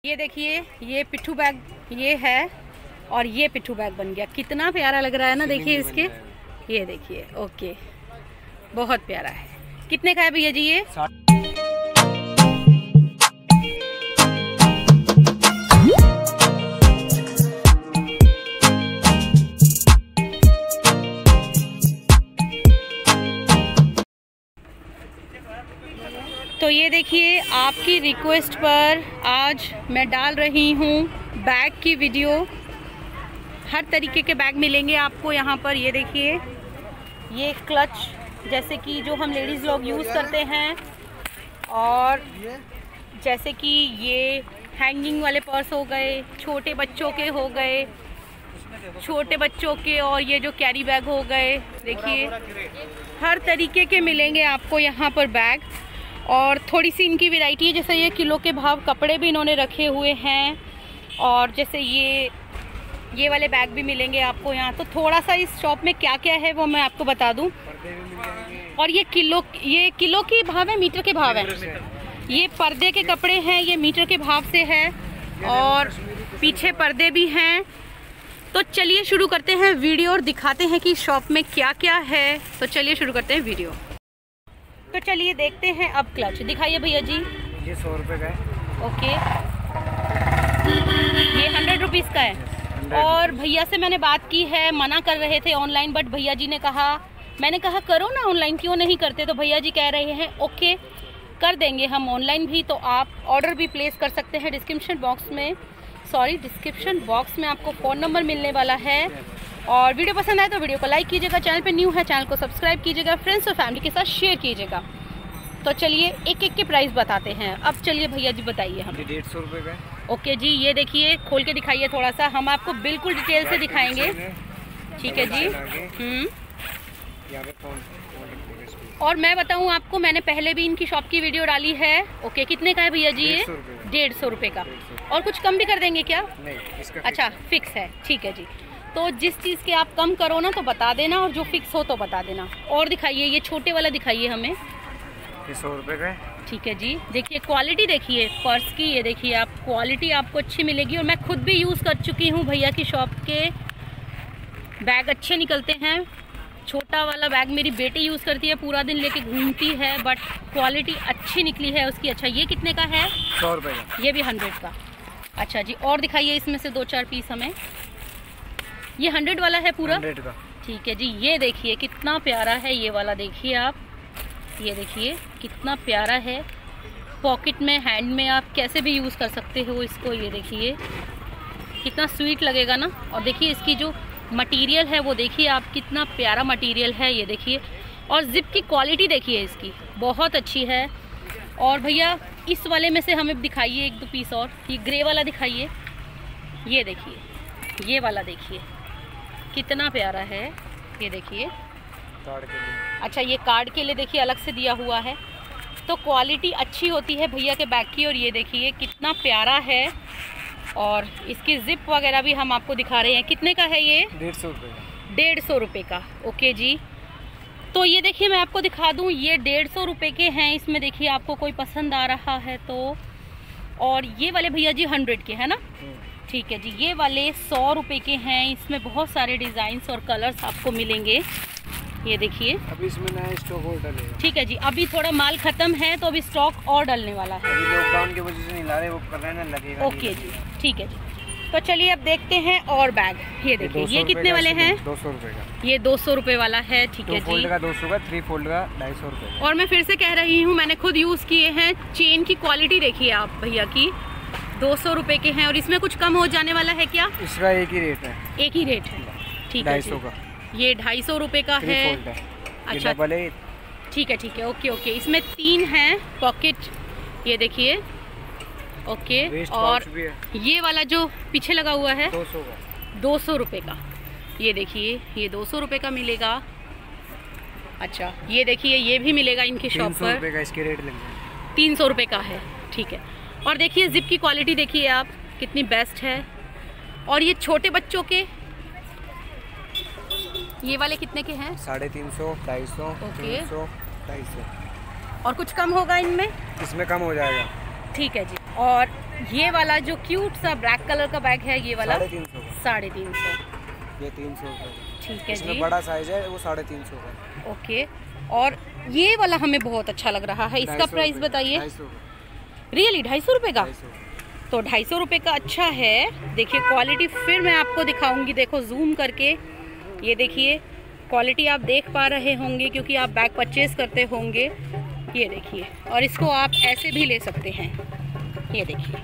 ये देखिए, ये पिट्ठू बैग ये है और ये पिट्ठू बैग बन गया। कितना प्यारा लग रहा है ना, देखिए इसके, ये देखिए। ओके, बहुत प्यारा है। कितने का है भैया जी ये? तो ये देखिए, आपकी रिक्वेस्ट पर आज मैं डाल रही हूँ बैग की वीडियो। हर तरीके के बैग मिलेंगे आपको यहाँ पर। ये देखिए, ये क्लच जैसे कि जो हम लेडीज़ लोग यूज़ करते हैं, और जैसे कि ये हैंगिंग वाले पर्स हो गए, छोटे बच्चों के हो गए, छोटे बच्चों के, और ये जो कैरी बैग हो गए। देखिए, हर तरीके के मिलेंगे आपको यहाँ पर बैग। और थोड़ी सी इनकी वैरायटी है, जैसे ये किलो के भाव कपड़े भी इन्होंने रखे हुए हैं, और जैसे ये वाले बैग भी मिलेंगे आपको यहाँ। तो थोड़ा सा इस शॉप में क्या क्या है वो मैं आपको बता दूं। और ये किलो के भाव है, मीटर के भाव है। ये पर्दे के कपड़े हैं, ये मीटर के भाव से है, और पीछे पर्दे भी हैं। तो चलिए शुरू करते हैं वीडियो और दिखाते हैं कि शॉप में क्या क्या है। तो चलिए शुरू करते हैं वीडियो। तो चलिए देखते हैं अब क्लच दिखाइए भैया जी। ये 100 रुपये का है। ओके, ये 100 रुपीज़ का है। और भैया से मैंने बात की है, मना कर रहे थे ऑनलाइन, बट भैया जी ने कहा, मैंने कहा करो ना ऑनलाइन, क्यों नहीं करते। तो भैया जी कह रहे हैं ओके कर देंगे हम ऑनलाइन भी। तो आप ऑर्डर भी प्लेस कर सकते हैं। डिस्क्रिप्शन बॉक्स में आपको फ़ोन नंबर मिलने वाला है। और वीडियो पसंद आए तो वीडियो को लाइक कीजिएगा, चैनल पे न्यू है चैनल को सब्सक्राइब कीजिएगा, फ्रेंड्स और फैमिली के साथ शेयर कीजिएगा। तो चलिए एक एक के प्राइस बताते हैं। अब चलिए भैया जी बताइए हमें। 150 रुपये का। ओके जी, ये देखिए, खोल के दिखाइए थोड़ा सा, हम आपको बिल्कुल डिटेल से दिखाएंगे। ठीक है जी। और मैं बताऊं आपको, मैंने पहले भी इनकी शॉप की वीडियो डाली है। ओके, कितने का है भैया जी ये? 150 रुपये का। और कुछ कम भी कर देंगे क्या? नहीं, इसका अच्छा फिक्स है। ठीक है जी। तो जिस चीज़ के आप कम करो ना तो बता देना, और जो फिक्स हो तो बता देना। और दिखाइए, ये छोटे वाला दिखाइए हमें। ये 100 रुपये का है। ठीक है जी। देखिए क्वालिटी, देखिए पर्स की, ये देखिए आप, क्वालिटी आपको अच्छी मिलेगी। और मैं खुद भी यूज़ कर चुकी हूँ, भैया की शॉप के बैग अच्छे निकलते हैं। छोटा वाला बैग मेरी बेटी यूज़ करती है, पूरा दिन लेके घूमती है, बट क्वालिटी अच्छी निकली है उसकी। अच्छा, ये कितने का है? 100 रुपये का। ये भी 100 का। अच्छा जी, और दिखाइए इसमें से 2-4 पीस हमें। ये 100 वाला है पूरा? 100 का। ठीक है जी। ये देखिए कितना प्यारा है ये वाला, देखिए आप, ये देखिए कितना प्यारा है। पॉकेट में, हैंड में आप कैसे भी यूज़ कर सकते हो इसको। ये देखिए कितना स्वीट लगेगा ना। और देखिए इसकी जो मटेरियल है वो देखिए आप, कितना प्यारा मटेरियल है। ये देखिए, और जिप की क्वालिटी देखिए इसकी, बहुत अच्छी है। और भैया इस वाले में से हमें दिखाइए 1-2 पीस और। ये ग्रे वाला दिखाइए। ये देखिए, ये वाला देखिए कितना प्यारा है। ये देखिए, कार्ड के लिए। अच्छा, ये कार्ड के लिए देखिए अलग से दिया हुआ है। तो क्वालिटी अच्छी होती है भैया के बैग की। और ये देखिए कितना प्यारा है। और इसकी जिप वगैरह भी हम आपको दिखा रहे हैं। कितने का है ये? 150 रुपये का। 150 रुपये का। ओके जी। तो ये देखिए मैं आपको दिखा दूँ, ये 150 रुपये के हैं। इसमें देखिए आपको कोई पसंद आ रहा है तो। और ये वाले भैया जी 100 के है ना? ठीक है जी। ये वाले 100 रुपये के हैं। इसमें बहुत सारे डिज़ाइंस और कलर्स आपको मिलेंगे। ये देखिए, अभी इसमें नया स्टॉक और डलेगा। ठीक है जी। अभी थोड़ा माल ख़त्म है तो अभी स्टॉक और डलने वाला है। अभी लॉकडाउन की वजह से नहीं ला रहे, वो कर रहे हैं ना, लगेगा। ओके जी, ठीक है जी। तो चलिए अब देखते हैं और बैग। ये देखिए, ये कितने वाले हैं? 200 रुपये का। ये 200 रुपये वाला है। ठीक है 2 फोल्ड जी। का 200 का, 3 फोल्ड का 250 रुपये। और मैं फिर से कह रही हूँ, मैंने खुद यूज़ किए हैं। चेन की क्वालिटी देखिए आप भैया की, 200 रुपये के हैं। और इसमें कुछ कम हो जाने वाला है क्या? इसका एक ही रेट है। एक ही रेट है। ठीक है, 250 का। ये 250 रुपये का है। अच्छा, ठीक है ठीक है। Okay okay. इसमें 3 हैं पॉकेट, ये देखिए। ओके, और ये वाला जो पीछे लगा हुआ है 200 का, 200 रुपये का। ये देखिए, ये 200 रुपये का मिलेगा। अच्छा, ये देखिए, ये भी मिलेगा इनकी शॉप पर। 300 रुपये का इसके रेट लेंगे। 300 रुपये का है। ठीक है। और देखिए जिप की क्वालिटी देखिए आप, कितनी बेस्ट है। और ये छोटे बच्चों के, ये वाले कितने के हैं? 350, 250, 300, 250। और कुछ कम होगा इनमें? इसमें कम हो जाएगा। ठीक है जी। और ये वाला जो क्यूट सा ब्लैक कलर का बैग है, ये वाला 350 350। ये 300 का। ठीक है जी। बड़ा साइज है वो 350 का। ओके, और ये वाला हमें बहुत अच्छा लग रहा है, इसका प्राइस बताइए। 250 रियली 250 रुपये का? तो 250 रुपये का अच्छा है। देखिए क्वालिटी फिर मैं आपको दिखाऊंगी, देखो जूम करके। ये देखिए क्वालिटी आप देख पा रहे होंगे क्योंकि आप बैग परचेज करते होंगे। ये देखिए, और इसको आप ऐसे भी ले सकते हैं। ये देखिए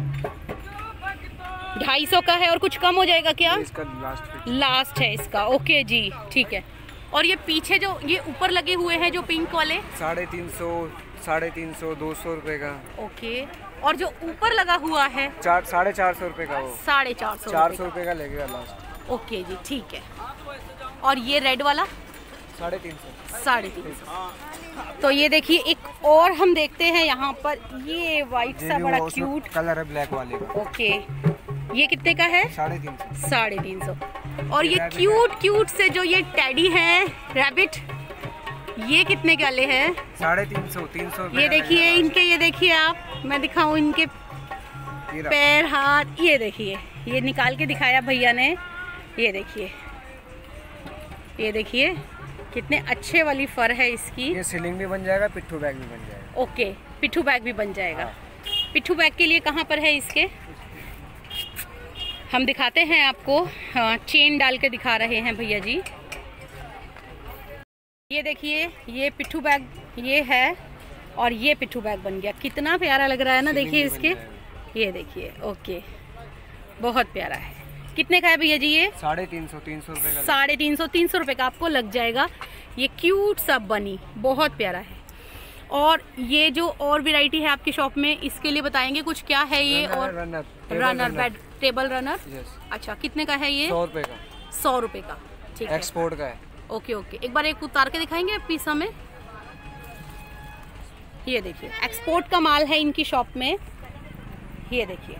250 का है और कुछ कम हो जाएगा क्या? इसका लास्ट है इसका। ओके जी, ठीक है। और ये पीछे जो ये ऊपर लगे हुए हैं जो पिंक वाले 350 200 रुपए का। ओके, और जो ऊपर लगा हुआ है 450 रुपए का। वो 450 400 रुपए का लगेगा लास्ट। ओके जी, ठीक है। और ये रेड वाला 350 350। तो ये देखिए एक और हम देखते हैं यहाँ पर, ये वाइट सा बड़ा क्यूट कलर है ब्लैक वाले का। ओके, ये कितने का है? 350। 350। और ये क्यूट से जो ये टेडी है रैबिट, ये कितने के वाले हैं? 350 300। ये देखिए इनके, ये देखिए आप, मैं दिखाऊं इनके पैर हाथ। ये देखिए, ये निकाल के दिखाया भैया ने। ये देखिए, ये देखिए कितने अच्छे वाली फर है इसकी। ये सीलिंग भी बन जाएगा, पिट्ठू बैग भी बन जाएगा। ओके, पिट्ठू बैग भी बन जाएगा। पिट्ठू बैग के लिए कहाँ पर है इसके? हम दिखाते हैं आपको। हाँ, चेन डाल के दिखा रहे हैं भैया जी। ये देखिए, ये पिट्ठू बैग ये है और ये पिट्ठू बैग बन गया। कितना प्यारा लग रहा है ना, देखिए इसके। ये देखिए, ओके, बहुत प्यारा है। कितने का है भैया जी ये? 350 300 रुपए का। 350 300 रुपये का आपको लग जाएगा। ये क्यूट सा बनी, बहुत प्यारा है। और ये जो और वैरायटी है आपकी शॉप में, इसके लिए बताएंगे कुछ, क्या है ये? और रनर बेड, टेबल रनर। अच्छा, कितने का है ये? 100 रुपए का। 100 रुपये का, ठीक है। एक्सपोर्ट का है। ओके ओके, एक बार एक उतार के दिखाएंगे पीस हमें। ये देखिए एक्सपोर्ट का माल है इनकी शॉप में। ये देखिए,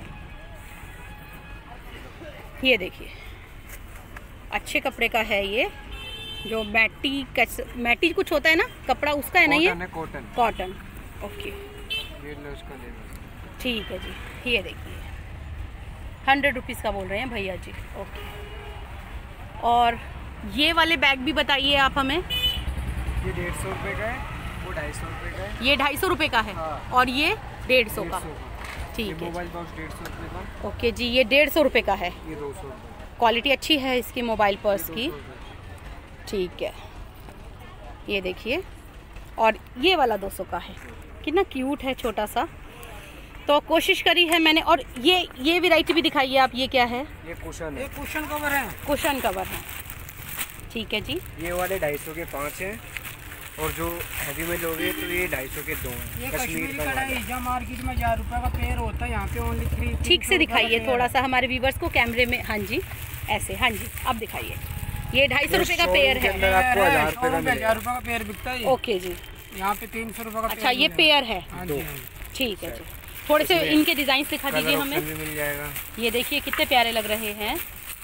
ये देखिए अच्छे कपड़े का है ये, जो मैटी कुछ होता है ना कपड़ा, उसका है ना ये? कॉटन। कॉटन, ओके, उसका ठीक है जी। ये देखिए 100 रुपीज़ का बोल रहे हैं भैया जी। ओके, और ये वाले बैग भी बताइए आप हमें। ये 150 रुपए का है, वो 250 रुपए का है। ये 250 रुपये का है। हाँ। और ये 150 का। ठीक है। मोबाइल पर्स 150 रुपए का। ओके जी, ये 150 रुपये का है। ये 200 रुपए। क्वालिटी अच्छी है इसकी मोबाइल पर्स की। ठीक है, ये देखिए। और ये वाला 200 का है। कितना क्यूट है, छोटा सा। तो कोशिश करी है मैंने। और ये वैरायटी भी दिखाइए आप, ये क्या है? ये कुशन है। ये कुशन कवर है। कुशन कवर है, ठीक है जी। ये वाले 250 के 5 हैं, और जो हैवी में लोगे तो ये 250 के 2 हैं। ये कश्मीरी कढ़ाई जो मार्केट में 1000 रुपए का पेयर होता है, यहाँ पे ओनली 3। ठीक से दिखाइए थोड़ा सा हमारे व्यूवर्स को कैमरे में। हाँ जी, ऐसे। हाँ जी, अब दिखाइए। ये 250 रुपये का पेयर है। आपको 1000 रुपए का 1000 रुपए का पेयर बिकता है। ओके जी, यहाँ पे 300 रुपए का। अच्छा, ये पेयर है। ठीक है जी। थोड़े से इनके डिजाइन दिखा दीजिए हमें। मिल जाएगा। ये देखिए कितने प्यारे लग रहे हैं।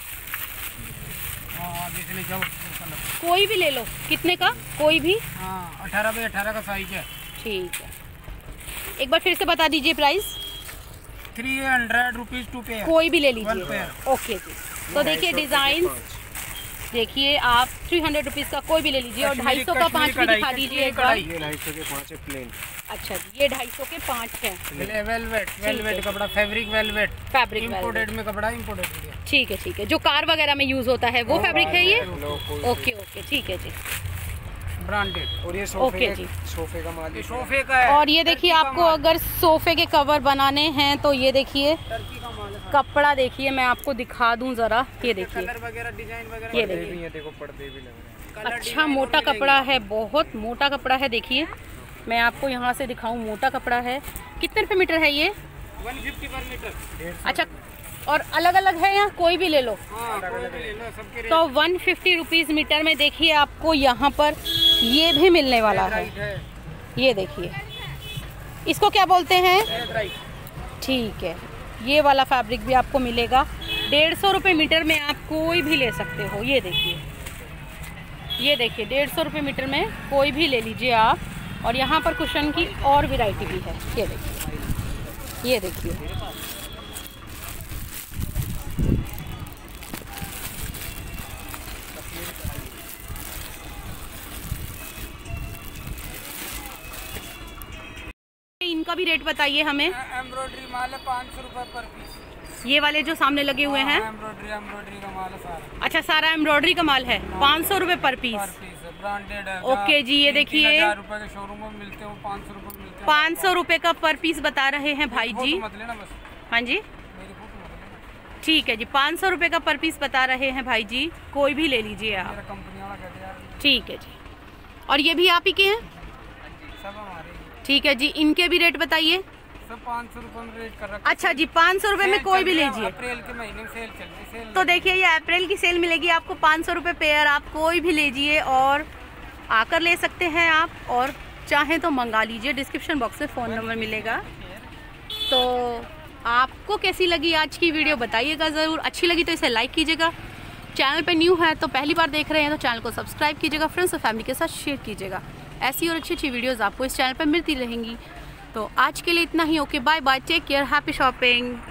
कोई भी ले लो। कितने का? कोई भी? 18 बाई 18 का साइज है। ठीक है, एक बार फिर से बता दीजिए प्राइस। 300 rupees to pair. कोई भी ले लीजिए। ओके जी। तो देखिए डिजाइन देखिए आप, 300 रुपीज़ का कोई भी ले लीजिए। और 250 का 5 भी दिखा दीजिए एक बार। ये 250 के 5 है प्लेन। अच्छा जी, ये 250 के 5 है। वेलवेट कपड़ा, फैब्रिक वेलवेट, फैब्रिक इंपोर्टेड में कपड़ा, इंपोर्टेड। ठीक है, ठीक है। जो कार वगैरह में यूज होता है वो फैब्रिक है ये? ओके ओके, ठीक है जी, ब्रांडेड। और ये सोफे का माल, सोफे का है। और ये देखिए आपको अगर सोफे के कवर बनाने हैं तो ये देखिए कपड़ा, देखिए मैं आपको दिखा दूं जरा। ये देखिए, कलर वगैरह, डिजाइन वगैरह, ये देखिए देखो पर्दे भी लग रहे हैं। अच्छा मोटा कपड़ा है, बहुत मोटा कपड़ा है। देखिए मैं आपको यहाँ से दिखाऊं, मोटा कपड़ा है। कितने रुपये मीटर है ये? 150 पर मीटर। अच्छा, और अलग अलग है या कोई भी ले लो? तो 150 रुपीज़ मीटर में देखिए आपको यहाँ पर ये भी मिलने वाला है। ये देखिए, इसको क्या बोलते हैं? ठीक है, ये वाला फैब्रिक भी आपको मिलेगा। 150 रुपये मीटर में आप कोई भी ले सकते हो। ये देखिए, ये देखिए 150 रुपये मीटर में कोई भी ले लीजिए आप। और यहाँ पर कुशन की और वैरायटी भी है। ये देखिए ये देखिए, इनका भी रेट बताइए हमें। एम्ब्रॉयडरी माल है 500 रुपए पर पीस। ये वाले जो सामने लगे हुए हैं, एम्ब्रॉयडरी का माल है सारा। अच्छा, सारा एम्ब्रॉयडरी का माल है, 500 रुपए पर पीस। ब्रांडेड है। ओके जी, ये देखिए 1000 रुपए के शोरूम में मिलते हैं, 500 रुपए मिलते हैं। 500 रुपए का पर पीस बता रहे हैं भाई जी। मत लेना बस। हाँ जी, मेरी फोटो मत लेना। ठीक है जी, 500 रुपए का पर पीस बता रहे हैं भाई जी, कोई भी ले लीजिए आप। मेरा कंपनी वाला कहते हैं यार। ठीक है जी, और ये भी आप ही के हैं? सब हमारे। ठीक है जी, इनके भी रेट बताइए। सब 500 रुपए में रेट कर रखा। अच्छा जी, 500 रुपए में कोई भी लीजिए। अप्रैल के महीने में सेल चल रही है। सेल तो देखिए, ये अप्रैल की सेल मिलेगी आपको 500 रुपये पेयर, आप कोई भी लीजिए और आकर ले सकते हैं आप, और चाहें तो मंगा लीजिए। डिस्क्रिप्शन बॉक्स में फ़ोन नंबर मिलेगा। तो आपको कैसी लगी आज की वीडियो बताइएगा ज़रूर। अच्छी लगी तो इसे लाइक कीजिएगा, चैनल पे न्यू है तो पहली बार देख रहे हैं तो चैनल को सब्सक्राइब कीजिएगा, फ्रेंड्स और फैमिली के साथ शेयर कीजिएगा। ऐसी और अच्छी अच्छी वीडियोज़ आपको इस चैनल पर मिलती रहेंगी। तो आज के लिए इतना ही। Okay, bye bye, take care, happy shopping.